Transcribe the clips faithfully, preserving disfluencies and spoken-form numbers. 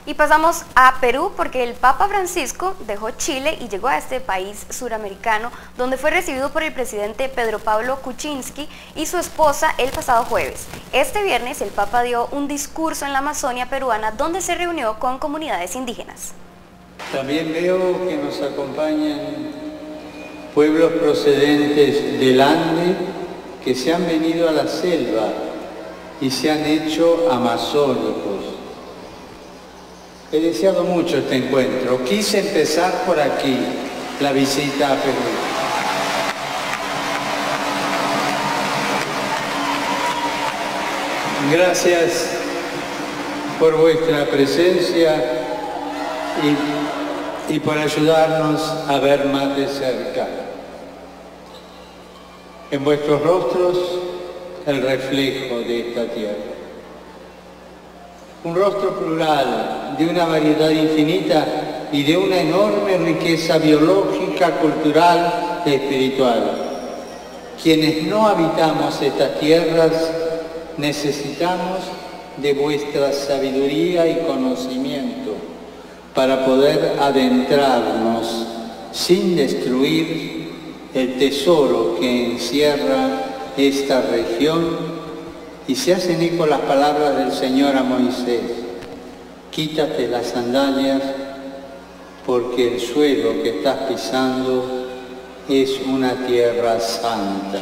Y pasamos a Perú porque el Papa Francisco dejó Chile y llegó a este país suramericano donde fue recibido por el presidente Pedro Pablo Kuczynski y su esposa el pasado jueves. Este viernes el Papa dio un discurso en la Amazonia peruana donde se reunió con comunidades indígenas. También veo que nos acompañan pueblos procedentes del Ande que se han venido a la selva y se han hecho amazónicos. He deseado mucho este encuentro. Quise empezar por aquí, la visita a Perú. Gracias por vuestra presencia y, y por ayudarnos a ver más de cerca. En vuestros rostros, el reflejo de esta tierra. Un rostro plural, de una variedad infinita y de una enorme riqueza biológica, cultural y espiritual. Quienes no habitamos estas tierras necesitamos de vuestra sabiduría y conocimiento para poder adentrarnos sin destruir el tesoro que encierra esta región. Y se hacen eco las palabras del Señor a Moisés: quítate las sandalias porque el suelo que estás pisando es una tierra santa.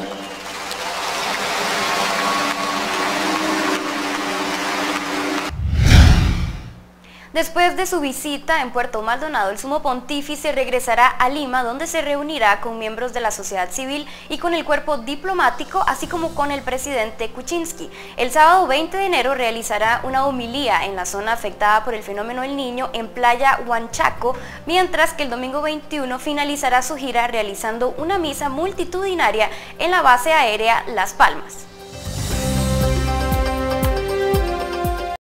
Después de su visita en Puerto Maldonado, el sumo pontífice regresará a Lima, donde se reunirá con miembros de la sociedad civil y con el cuerpo diplomático, así como con el presidente Kuczynski. El sábado veinte de enero realizará una homilía en la zona afectada por el fenómeno El Niño en Playa Huanchaco, mientras que el domingo veintiuno finalizará su gira realizando una misa multitudinaria en la base aérea Las Palmas.